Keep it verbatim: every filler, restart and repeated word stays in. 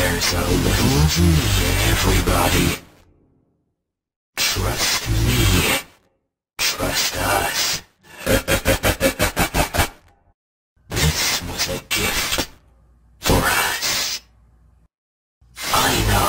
There's a little of me in everybody. Trust me. Trust us. This was a gift for us. I know.